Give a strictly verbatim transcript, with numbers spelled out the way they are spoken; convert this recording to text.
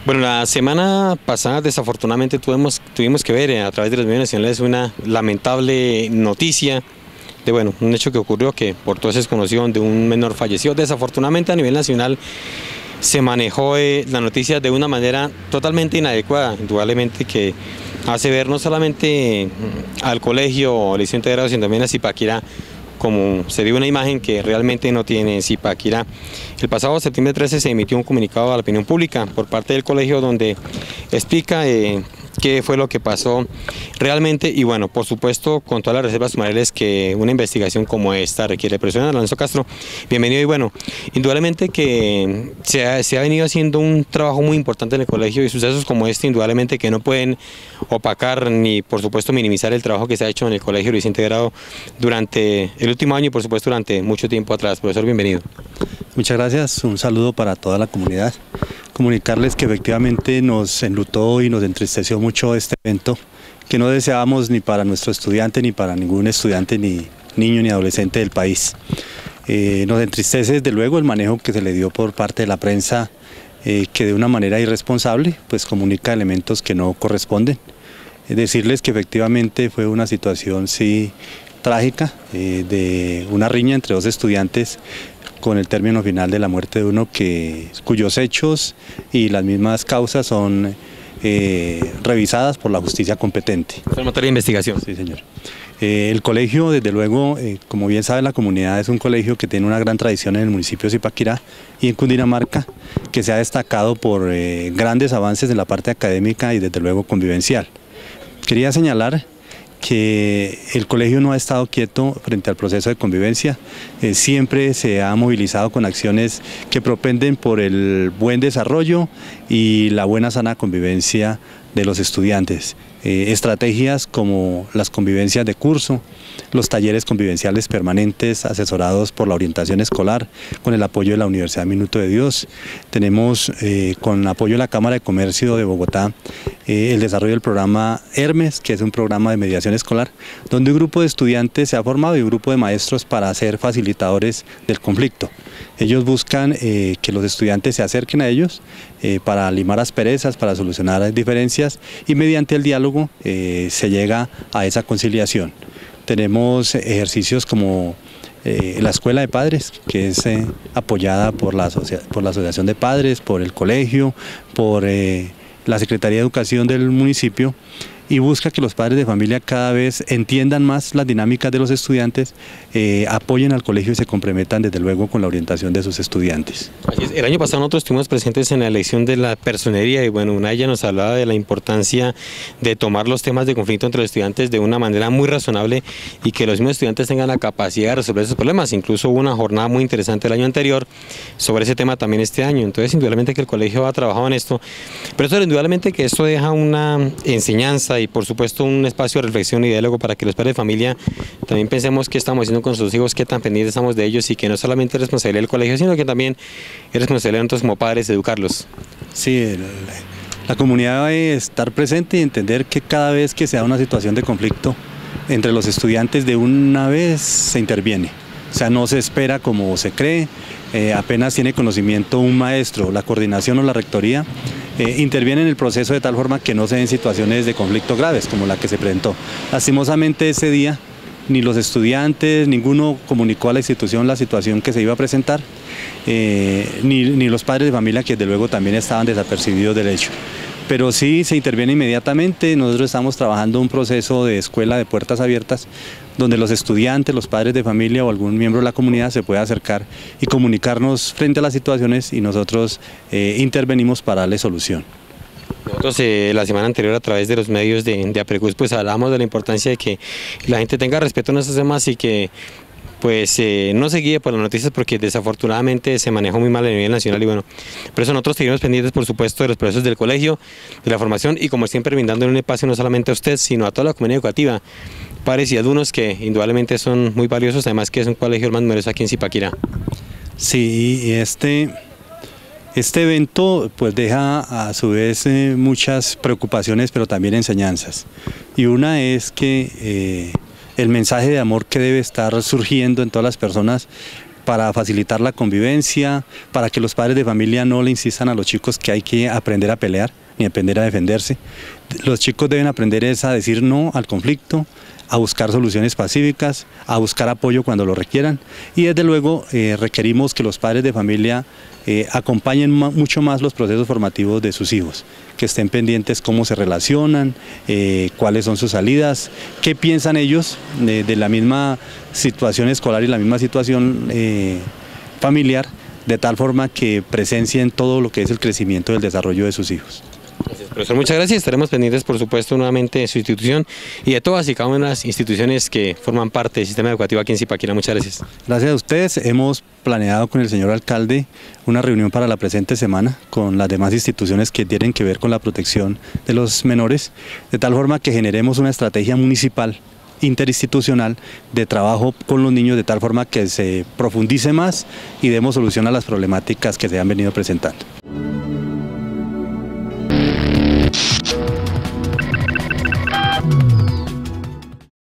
Bueno, la semana pasada desafortunadamente tuvimos, tuvimos que ver eh, a través de los medios nacionales una lamentable noticia de bueno, un hecho que ocurrió que por todos es conocido de un menor fallecido. Desafortunadamente a nivel nacional se manejó eh, la noticia de una manera totalmente inadecuada, indudablemente que hace ver no solamente al colegio o al liceo integrado, sino también a Zipaquirá, como se dio una imagen que realmente no tiene Zipaquirá. El pasado septiembre trece se emitió un comunicado a la opinión pública por parte del colegio donde explica eh, qué fue lo que pasó realmente y bueno, por supuesto con todas las reservas sumariales que una investigación como esta requiere. Profesor Alonso Castro, bienvenido y bueno, indudablemente que se ha, se ha venido haciendo un trabajo muy importante en el colegio y sucesos como este indudablemente que no pueden opacar ni por supuesto minimizar el trabajo que se ha hecho en el colegio Luis Integrado durante el último año y por supuesto durante mucho tiempo atrás. Profesor, bienvenido. Muchas gracias, un saludo para toda la comunidad. Comunicarles que efectivamente nos enlutó y nos entristeció mucho este evento, que no deseábamos ni para nuestro estudiante, ni para ningún estudiante, ni niño, ni adolescente del país. Eh, nos entristece desde luego el manejo que se le dio por parte de la prensa, eh, que de una manera irresponsable pues comunica elementos que no corresponden. Es decirles que efectivamente fue una situación sí trágica, eh, de una riña entre dos estudiantes, con el término final de la muerte de uno que, cuyos hechos y las mismas causas son eh, revisadas por la justicia competente. ¿En materia de investigación? Sí, señor. Eh, el colegio, desde luego, eh, como bien sabe la comunidad, es un colegio que tiene una gran tradición en el municipio de Zipaquirá y en Cundinamarca, que se ha destacado por eh, grandes avances en la parte académica y desde luego convivencial. Quería señalar que el colegio no ha estado quieto frente al proceso de convivencia, eh, siempre se ha movilizado con acciones que propenden por el buen desarrollo y la buena sana convivencia de los estudiantes. Eh, estrategias como las convivencias de curso, los talleres convivenciales permanentes asesorados por la orientación escolar, con el apoyo de la Universidad Minuto de Dios. Tenemos eh, con el apoyo de la Cámara de Comercio de Bogotá eh, el desarrollo del programa Hermes, que es un programa de mediación escolar, donde un grupo de estudiantes se ha formado y un grupo de maestros para ser facilitadores del conflicto. Ellos buscan eh, que los estudiantes se acerquen a ellos eh, para limar asperezas, para solucionar diferencias y mediante el diálogo eh, se llega a esa conciliación. Tenemos ejercicios como eh, la Escuela de Padres, que es eh, apoyada por la, por la Asociación de Padres, por el colegio, por eh, la Secretaría de Educación del municipio, y busca que los padres de familia cada vez entiendan más las dinámicas de los estudiantes, eh, apoyen al colegio y se comprometan desde luego con la orientación de sus estudiantes. Así es. El año pasado nosotros estuvimos presentes en la elección de la personería y bueno, una de ellas nos hablaba de la importancia de tomar los temas de conflicto entre los estudiantes de una manera muy razonable y que los mismos estudiantes tengan la capacidad de resolver esos problemas. Incluso hubo una jornada muy interesante el año anterior sobre ese tema también este año, entonces indudablemente que el colegio ha trabajado en esto, pero eso indudablemente que esto deja una enseñanza y por supuesto un espacio de reflexión y diálogo para que los padres de familia también pensemos qué estamos haciendo con nuestros hijos, qué tan pendientes estamos de ellos y que no solamente es responsabilidad del colegio, sino que también es responsabilidad de nosotros como padres educarlos. Sí, el, la comunidad debe estar presente y entender que cada vez que se da una situación de conflicto entre los estudiantes de una vez se interviene. O sea, no se espera como se cree, eh, apenas tiene conocimiento un maestro, la coordinación o la rectoría, eh, interviene en el proceso de tal forma que no se den situaciones de conflicto graves como la que se presentó. Lastimosamente ese día ni los estudiantes, ninguno comunicó a la institución la situación que se iba a presentar, eh, ni, ni los padres de familia que desde luego también estaban desapercibidos del hecho. Pero sí se interviene inmediatamente. Nosotros estamos trabajando un proceso de escuela de puertas abiertas donde los estudiantes, los padres de familia o algún miembro de la comunidad se puede acercar y comunicarnos frente a las situaciones y nosotros eh, intervenimos para darle solución. Nosotros eh, la semana anterior a través de los medios de, de APRECUS pues hablamos de la importancia de que la gente tenga respeto en estos temas y que pues eh, no se guíe por las noticias porque desafortunadamente se manejó muy mal a nivel nacional y bueno, por eso nosotros seguimos pendientes por supuesto de los procesos del colegio, de la formación y como siempre brindando un espacio no solamente a usted sino a toda la comunidad educativa, padres y alumnos que indudablemente son muy valiosos, además que es un colegio más numeroso aquí en Zipaquirá. Sí, y este, este evento pues deja a su vez eh, muchas preocupaciones pero también enseñanzas y una es que eh, el mensaje de amor que debe estar surgiendo en todas las personas para facilitar la convivencia, para que los padres de familia no le insistan a los chicos que hay que aprender a pelear ni aprender a defenderse. Los chicos deben aprender es a decir no al conflicto, a buscar soluciones pacíficas, a buscar apoyo cuando lo requieran, y desde luego eh, requerimos que los padres de familia eh, acompañen mucho más los procesos formativos de sus hijos, que estén pendientes cómo se relacionan, eh, cuáles son sus salidas, qué piensan ellos de, de la misma situación escolar y la misma situación eh, familiar, de tal forma que presencien todo lo que es el crecimiento y el desarrollo de sus hijos. Gracias, profesor, muchas gracias. Estaremos pendientes, por supuesto, nuevamente de su institución y de todas y cada una de las instituciones que forman parte del sistema educativo aquí en Zipaquirá. Muchas gracias. Gracias a ustedes. Hemos planeado con el señor alcalde una reunión para la presente semana con las demás instituciones que tienen que ver con la protección de los menores, de tal forma que generemos una estrategia municipal interinstitucional de trabajo con los niños, de tal forma que se profundice más y demos solución a las problemáticas que se han venido presentando.